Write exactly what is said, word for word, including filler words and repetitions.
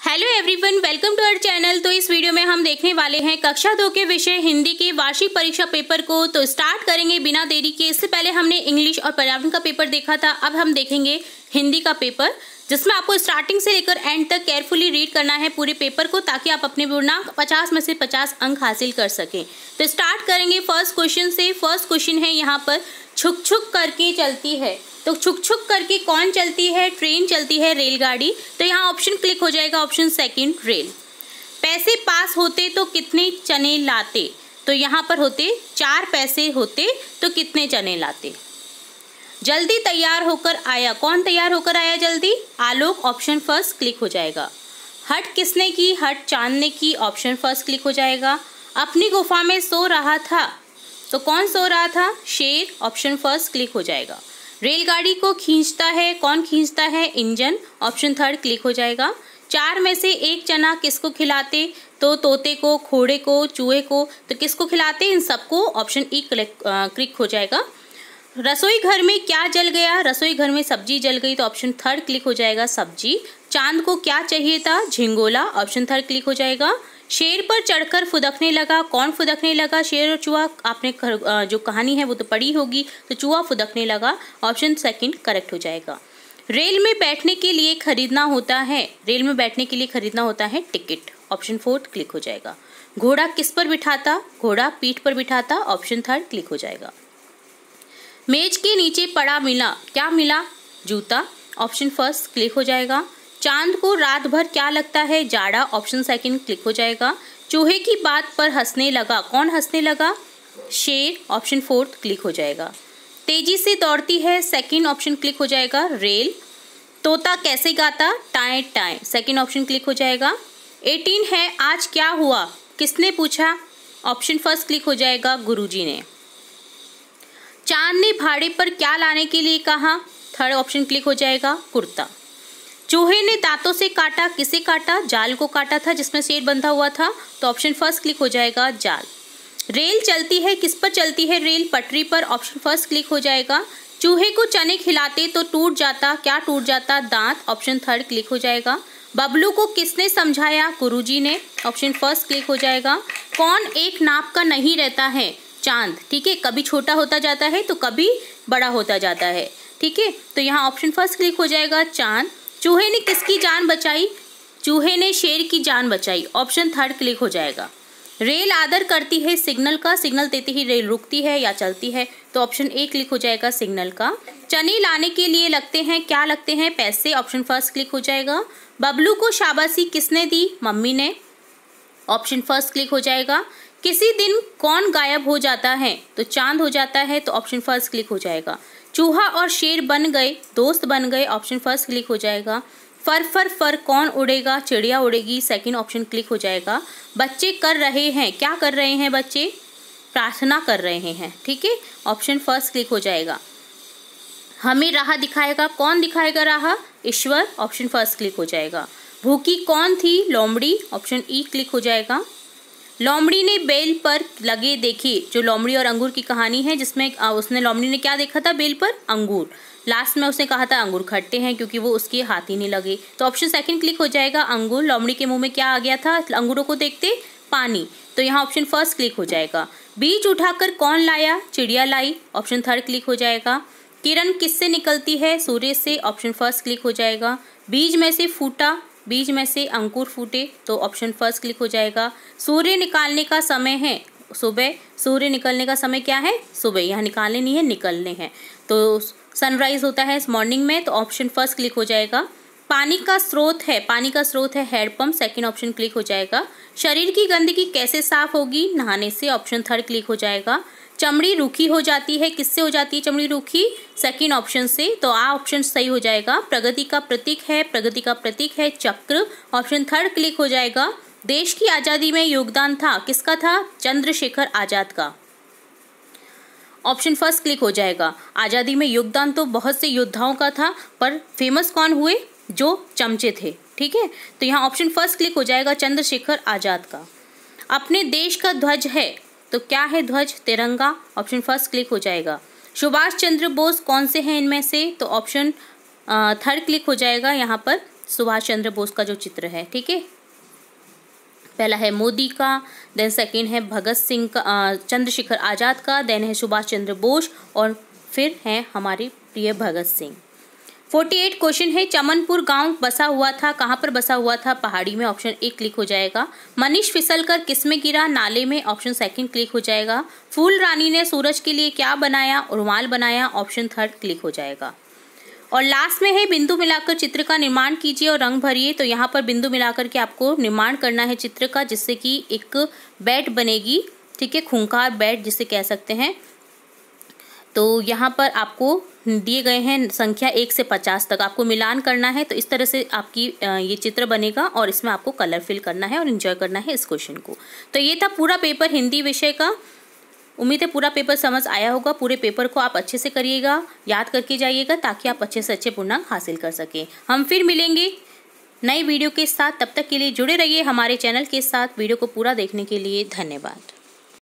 Hello everyone, welcome to our channel. तो इस video में हम देखने वाले हैं कक्षा दो के विषय हिंदी के वार्षिक परीक्षा पेपर को। तो स्टार्ट करेंगे बिना देरी के। इससे पहले हमने इंग्लिश और पर्यावरण का पेपर देखा था, अब हम देखेंगे हिंदी का पेपर, जिसमें आपको स्टार्टिंग से लेकर एंड तक केयरफुली रीड करना है पूरे पेपर को, ताकि आप अपने पूर्णांक पचास में से पचास अंक हासिल कर सकें। तो स्टार्ट करेंगे फर्स्ट क्वेश्चन से। फर्स्ट क्वेश्चन है यहाँ पर, छुक छुक करके चलती है। तो छुक छुक करके कौन चलती है? ट्रेन चलती है, रेलगाड़ी। तो यहाँ ऑप्शन क्लिक हो जाएगा, ऑप्शन सेकंड रेल। पैसे पास होते तो कितने चने लाते? तो यहाँ पर होते चार पैसे होते तो कितने चने लाते? जल्दी तैयार होकर आया, कौन तैयार होकर आया जल्दी? आलोक, ऑप्शन फर्स्ट क्लिक हो जाएगा। हट किसने की? हट चांद ने की, ऑप्शन फर्स्ट क्लिक हो जाएगा। अपनी गुफा में सो रहा था, तो कौन सो रहा था? शेर, ऑप्शन फर्स्ट क्लिक हो जाएगा। रेलगाड़ी को खींचता है, कौन खींचता है? इंजन, ऑप्शन थर्ड क्लिक हो जाएगा। चार में से एक चना किसको खिलाते? तो तोते को, घोड़े को, चूहे को। तो किसको खिलाते? इन सबको, ऑप्शन ई क्लिक हो जाएगा। रसोई घर में क्या जल गया? रसोई घर में सब्जी जल गई, तो ऑप्शन थर्ड क्लिक हो जाएगा, सब्जी। चांद को क्या चाहिए था? झिंगोला, ऑप्शन थर्ड क्लिक हो जाएगा। शेर पर चढ़कर फुदकने लगा, कौन फुदकने लगा? शेर और चूहा। आपने जो कहानी है वो तो पढ़ी होगी। तो चूहा फुदकने लगा, ऑप्शन सेकंड करेक्ट हो जाएगा। रेल में बैठने के लिए खरीदना होता है, रेल में बैठने के लिए खरीदना होता है टिकट, ऑप्शन फोर्थ क्लिक हो जाएगा। घोड़ा किस पर बिठाता? घोड़ा पीठ पर बिठाता, ऑप्शन थर्ड क्लिक हो जाएगा। मेज के नीचे पड़ा मिला, क्या मिला? जूता, ऑप्शन फर्स्ट क्लिक हो जाएगा। चांद को रात भर क्या लगता है? जाड़ा, ऑप्शन सेकंड क्लिक हो जाएगा। चूहे की बात पर हंसने लगा, कौन हंसने लगा? शेर, ऑप्शन फोर्थ क्लिक हो जाएगा। तेजी से दौड़ती है, सेकंड ऑप्शन क्लिक हो जाएगा, रेल। तोता कैसे गाता? टाएं टाएं, सेकंड ऑप्शन क्लिक हो जाएगा। एटीन है, आज क्या हुआ? किसने पूछा? ऑप्शन फर्स्ट क्लिक हो जाएगा, गुरुजी ने। चांद ने भाड़े पर क्या लाने के लिए कहा? थर्ड ऑप्शन क्लिक हो जाएगा, कुर्ता। चूहे ने दांतों से काटा, किसे काटा? जाल को काटा था जिसमें शेर बंधा हुआ था, तो ऑप्शन फर्स्ट क्लिक हो जाएगा, जाल। रेल चलती है, किस पर चलती है? रेल पटरी पर, ऑप्शन फर्स्ट क्लिक हो जाएगा। चूहे को चने खिलाते तो टूट जाता, क्या टूट जाता? दांत, ऑप्शन थर्ड क्लिक हो जाएगा। बबलू को किसने समझाया? गुरुजी ने, ऑप्शन फर्स्ट क्लिक हो जाएगा। कौन एक नाप का नहीं रहता है? चांद, ठीक है, कभी छोटा होता जाता है तो कभी बड़ा होता जाता है, ठीक है। तो यहाँ ऑप्शन फर्स्ट क्लिक हो जाएगा, चांद। चूहे ने किसकी जान बचाई? चूहे ने शेर की जान बचाई, ऑप्शन थर्ड क्लिक हो जाएगा। रेल आदर करती है सिग्नल का, सिग्नल देते ही रेल रुकती है या चलती है, तो ऑप्शन ए क्लिक हो जाएगा, सिग्नल का। चने लाने के लिए लगते हैं, क्या लगते हैं? पैसे, ऑप्शन फर्स्ट क्लिक हो जाएगा। बबलू को शाबाशी किसने दी? मम्मी ने, ऑप्शन फर्स्ट क्लिक हो जाएगा। किसी दिन कौन गायब हो जाता है? तो चांद हो जाता है, तो ऑप्शन फर्स्ट क्लिक हो जाएगा। चूहा और शेर बन गए, दोस्त बन गए, ऑप्शन फर्स्ट क्लिक हो जाएगा। फर फर फर कौन उड़ेगा? चिड़िया उड़ेगी, सेकंड ऑप्शन क्लिक हो जाएगा। बच्चे कर रहे हैं, क्या कर रहे हैं बच्चे? प्रार्थना कर रहे हैं, ठीक है, ऑप्शन फर्स्ट क्लिक हो जाएगा। हमें राह दिखाएगा, कौन दिखाएगा राह? ईश्वर, ऑप्शन फर्स्ट क्लिक हो जाएगा। भूखी कौन थी? लोमड़ी, ऑप्शन ई क्लिक हो जाएगा। लोमड़ी ने बेल पर लगे देखे, जो लोमड़ी और अंगूर की कहानी है, जिसमें उसने लोमड़ी ने क्या देखा था? बेल पर अंगूर। लास्ट में उसने कहा था अंगूर खट्टे हैं, क्योंकि वो उसके हाथ ही नहीं लगे, तो ऑप्शन सेकंड क्लिक हो जाएगा, अंगूर। लोमड़ी के मुंह में क्या आ गया था अंगूरों को देखते? पानी, तो यहाँ ऑप्शन फर्स्ट क्लिक हो जाएगा। बीज उठाकर कौन लाया? चिड़िया लाई, ऑप्शन थर्ड क्लिक हो जाएगा। किरण किससे निकलती है? सूर्य से, ऑप्शन फर्स्ट क्लिक हो जाएगा। बीज में से फूटा, बीज में से अंकुर फूटे, तो ऑप्शन फर्स्ट क्लिक हो जाएगा। सूर्य निकालने का समय है सुबह, सूर्य निकलने का समय क्या है? सुबह, यहाँ निकालने नहीं है, निकलने हैं, तो सनराइज होता है इस मॉर्निंग में, तो ऑप्शन फर्स्ट क्लिक हो जाएगा। पानी का स्रोत है, पानी का स्रोत है हैंडपंप, सेकंड ऑप्शन क्लिक हो जाएगा। शरीर की गंदगी कैसे साफ होगी? नहाने से, ऑप्शन थर्ड क्लिक हो जाएगा। चमड़ी रूखी हो जाती है, किससे हो जाती है चमड़ी रूखी? सेकंड ऑप्शन से, तो आ ऑप्शन सही हो जाएगा। प्रगति का प्रतीक है, प्रगति का प्रतीक है चक्र, ऑप्शन थर्ड क्लिक हो जाएगा। देश की आज़ादी में योगदान था, किसका था? चंद्रशेखर आजाद का, ऑप्शन फर्स्ट क्लिक हो जाएगा। आज़ादी में योगदान तो बहुत से योद्धाओं का था, पर फेमस कौन हुए? जो चमचे थे, ठीक है, तो यहाँ ऑप्शन फर्स्ट क्लिक हो जाएगा, चंद्रशेखर आजाद का। अपने देश का ध्वज है, तो क्या है ध्वज? तिरंगा, ऑप्शन फर्स्ट क्लिक हो जाएगा। सुभाष चंद्र बोस कौन से हैं इनमें से? तो ऑप्शन थर्ड क्लिक हो जाएगा यहाँ पर, सुभाष चंद्र बोस का जो चित्र है, ठीक है। पहला है मोदी का, देन सेकंड है भगत सिंह का, चंद्रशेखर आज़ाद का, देन है सुभाष चंद्र बोस और फिर है हमारे प्रिय भगत सिंह। अड़तालीस क्वेश्चन है, चमनपुर गांव बसा हुआ था, कहाँ पर बसा हुआ था? पहाड़ी में, ऑप्शन ए क्लिक हो जाएगा। मनीष फिसलकर किस में गिरा? नाले में, ऑप्शन सेकंड क्लिक हो जाएगा। फूल रानी ने सूरज के लिए क्या बनाया? रुमाल बनाया, ऑप्शन थर्ड क्लिक हो जाएगा। और लास्ट में है बिंदु मिलाकर चित्र का निर्माण कीजिए और रंग भरिए। तो यहाँ पर बिंदु मिलाकर के आपको निर्माण करना है चित्र का, जिससे कि एक बेड बनेगी, ठीक है, खूंखार बेड जिसे कह सकते हैं। तो यहाँ पर आपको दिए गए हैं संख्या एक से पचास तक, आपको मिलान करना है। तो इस तरह से आपकी ये चित्र बनेगा और इसमें आपको कलर फिल करना है और एंजॉय करना है इस क्वेश्चन को। तो ये था पूरा पेपर हिंदी विषय का। उम्मीद है पूरा पेपर समझ आया होगा। पूरे पेपर को आप अच्छे से करिएगा, याद करके जाइएगा, ताकि आप अच्छे से अच्छे पूर्णांक हासिल कर सकें। हम फिर मिलेंगे नई वीडियो के साथ, तब तक के लिए जुड़े रहिए हमारे चैनल के साथ। वीडियो को पूरा देखने के लिए धन्यवाद।